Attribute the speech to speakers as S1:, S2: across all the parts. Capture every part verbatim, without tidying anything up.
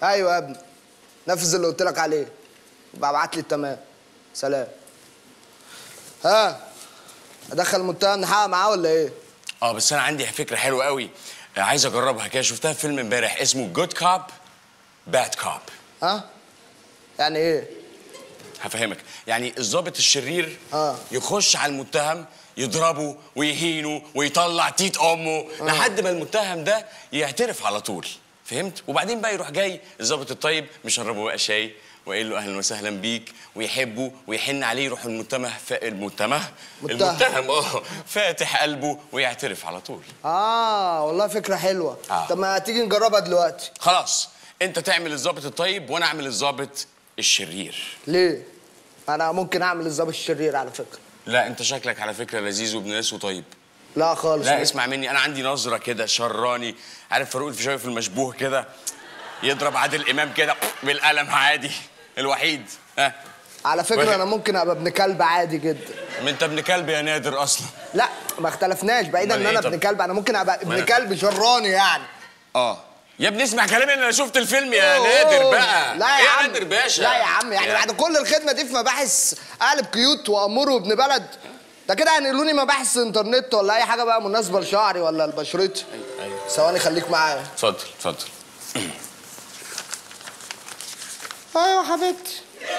S1: ايوه يا ابني، نفذ اللي قلت لك عليه يبقى ابعت لي التمام. سلام. ها ادخل المتهم نحقق معاه ولا ايه؟
S2: اه بس انا عندي فكره حلوه قوي عايز اجربها كده. شفتها في فيلم امبارح اسمه جود كوب باد كوب.
S1: ها يعني ايه؟
S2: هفهمك. يعني الضابط الشرير
S1: اه
S2: يخش على المتهم يضربه ويهينه ويطلع تيت امه آه. لحد ما المتهم ده يعترف على طول. فهمت؟ وبعدين بقى يروح جاي الضابط الطيب مشربه بقى شاي وقايل له اهلا وسهلا بيك ويحبه ويحن عليه. يروح المتهم ف... المتهم المتهم اه فاتح قلبه ويعترف على طول.
S1: اه والله فكره حلوه.
S2: آه.
S1: طب ما تيجي نجربها دلوقتي؟
S2: خلاص انت تعمل الضابط الطيب وانا اعمل الضابط الشرير.
S1: ليه؟ انا ممكن اعمل الضابط الشرير على فكره.
S2: لا انت شكلك على فكره لذيذ وابن ناس وطيب.
S1: لا خالص.
S2: لا اسمع مني، انا عندي نظره كده شراني. عارف فاروق الفيشاوي في المشبوه كده يضرب عادل امام كده بالقلم عادي الوحيد. ها
S1: على فكره وهي. انا ممكن ابقى ابن كلب عادي جدا.
S2: ما انت ابن كلب يا نادر اصلا.
S1: لا ما اختلفناش، بعيدا ان انا ابن كلب انا ممكن ابقى ابن كلب شراني يعني.
S2: اه يا ابني اسمع كلامي، انا شفت الفيلم يا نادر بقى.
S1: لا يا عم
S2: نادر باشا.
S1: لا يا عم يعني بعد كل الخدمه دي في مباحث قالب كيوت وامور وابن بلد ده كده هينقلوني مباحث انترنت ولا اي حاجه بقى مناسبه لشعري ولا لبشرتي.
S2: ايوه
S1: ثواني خليك معايا.
S2: اتفضل اتفضل.
S3: ايوه حبيبتي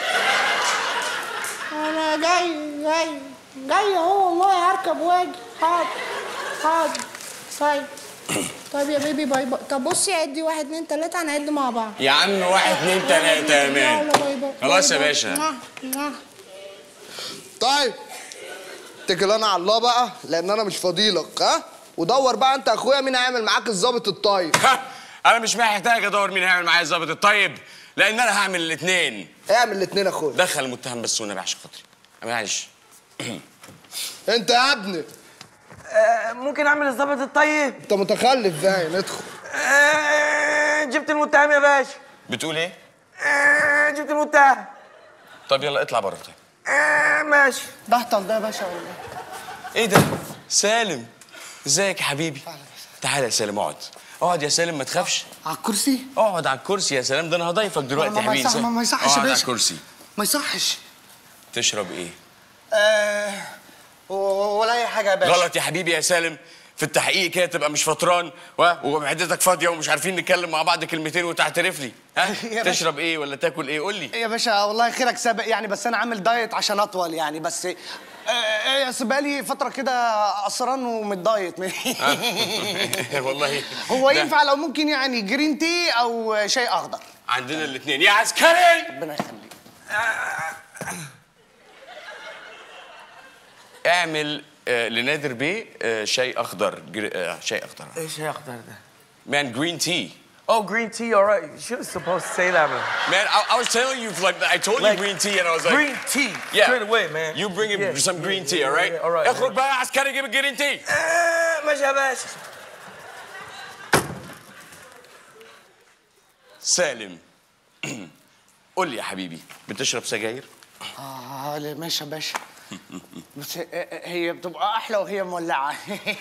S3: انا جاي جاي جاي اهو والله هركب واجي. حاضر حاضر. طيب طيب يا بيبي باي باي. طب بصي عدي واحد اتنين تلاته هنعد مع بعض.
S2: يا عم واحد اتنين تلاته يا مان.
S3: يلا باي باي.
S2: خلاص يا باشا.
S1: طيب اتكل انا على الله بقى لان انا مش فاضيلك. ها ودور بقى انت يا اخويا مين هيعمل معاك الظابط الطيب.
S2: ها انا مش محتاج ادور مين هيعمل معايا الظابط الطيب لان انا هعمل الاثنين.
S1: اعمل الاثنين يا اخويا.
S2: دخل المتهم بس والنبي عشان خاطري. معلش.
S1: انت يا ابني
S4: آه ممكن اعمل الظابط الطيب؟
S1: انت متخلف باين. ادخل.
S4: آه جبت المتهم يا باشا.
S2: بتقول ايه؟
S4: آه جبت المتهم.
S2: طب يلا اطلع بره. طيب
S4: آه ماشي.
S1: بهطل ده يا باشا والله.
S2: ايه ده؟ سالم ازيك يا حبيبي؟ تعالى يا سالم اقعد. اقعد يا سالم ما تخافش.
S1: على الكرسي؟
S2: اقعد على الكرسي يا سلام. ده انا هضيفك دلوقتي يا حبيبي.
S1: ما يصحش يا باشا.
S2: اقعد على الكرسي.
S1: ما يصحش.
S2: تشرب ايه؟
S1: آه ولا اي حاجه يا باشا.
S2: غلط يا حبيبي يا سالم. في التحقيق كده تبقى مش فطران ومعدتك فاضيه ومش عارفين نتكلم مع بعض كلمتين وتعترف لي. ها تشرب ايه ولا تاكل ايه؟ قول لي
S1: يا باشا. والله خيرك سابق يعني بس انا عامل دايت عشان اطول يعني بس ايه بقالي فتره كده قصران ومتدايت.
S2: والله
S1: هو ينفع لو ممكن يعني جرين تي او شاي اخضر؟
S2: عندنا الاثنين يا عسكري.
S1: ربنا يخليك.
S2: اعمل آه لنادر بيه آه شاي اخضر. آه شاي اخضر.
S4: ايه شاي اخضر ده؟
S2: Man, green tea.
S4: Oh, green tea, all right. You should have supposed to say that, man.
S2: Man, I, I was telling you, like, I told
S4: like,
S2: you green tea, and I was like...
S4: Green tea,
S2: yeah.
S4: straight away, man.
S2: You bring him
S4: yeah.
S2: some green
S4: yeah,
S2: tea,
S4: yeah,
S2: all right?
S4: Yeah, all right.
S2: اخرج بقى يا عسكري جيب الجرين تي.
S4: ماشي يا باشا.
S2: سالم قول لي يا حبيبي بتشرب سجاير؟
S1: اه ماشي يا باشا. بس هي بتبقى احلى وهي مولعه.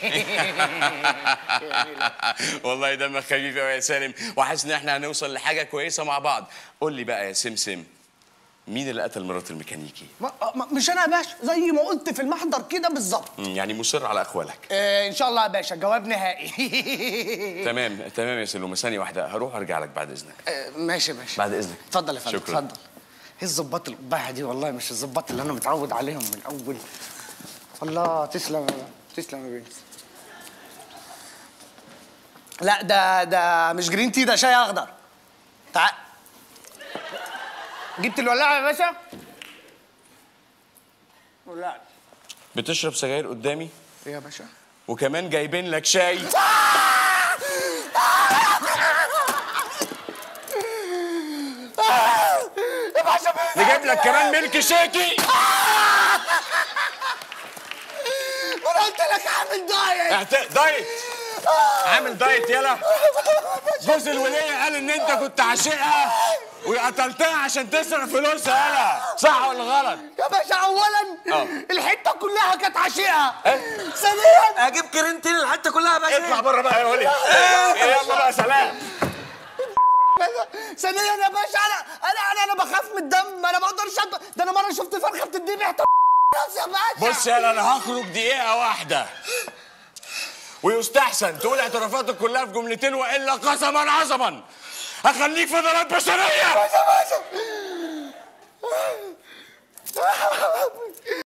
S2: والله دمك خفيف قوي يا سالم وحاسس ان احنا هنوصل لحاجه كويسه مع بعض. قول لي بقى يا سمسم مين اللي قتل مرات الميكانيكي؟
S1: مش انا يا باشا زي ما قلت في المحضر كده بالظبط.
S2: يعني مصر على اقوالك؟
S1: آه ان شاء الله يا باشا جواب نهائي.
S2: تمام تمام يا سلومه. ثانيه واحده هروح وارجع لك بعد اذنك.
S1: آه ماشي يا باشا.
S2: بعد اذنك.
S1: اتفضل يا فندم.
S2: شكرا.
S1: اتفضل. ايه الظباط القباحه دي والله مش الظباط اللي انا متعود عليهم من اول. الله تسلم تسلم يا بنت. لا ده ده مش جرين تي ده شاي اخضر. تعال. جبت الولاعه يا باشا؟ ولاعه.
S2: بتشرب سجاير قدامي؟
S1: ايه يا باشا؟
S2: وكمان جايبين لك شاي. نجيب لك كمان ملك شيكي.
S1: وانا قلت لك اعمل دايت.
S2: دايت؟ عامل دايت يلا. جوز الولية قال ان انت كنت عاشقها وقتلتها عشان تسرق فلوسها. يلا صح ولا غلط؟
S1: يا باشا اولا
S2: اه
S1: الحته كلها كانت عاشقها.
S2: ايه؟
S1: ثانيا
S4: اجيب كريم تي الحته كلها يا باشا.
S2: اطلع بره بقى يا ولي. يلا بقى سلام.
S1: ثانيا يا باشا انا انا انا انا بخاف من الدم، انا ما اقدرش أط- ده انا مره شفت فرخه بتديني ريحه يا باشا.
S2: بص يا انا هخرج دقيقه واحده ويستحسن تقول اعترافاتك كلها في جملتين، والا قسما عظما هخليك فضلات بشريه.
S1: باشا باشا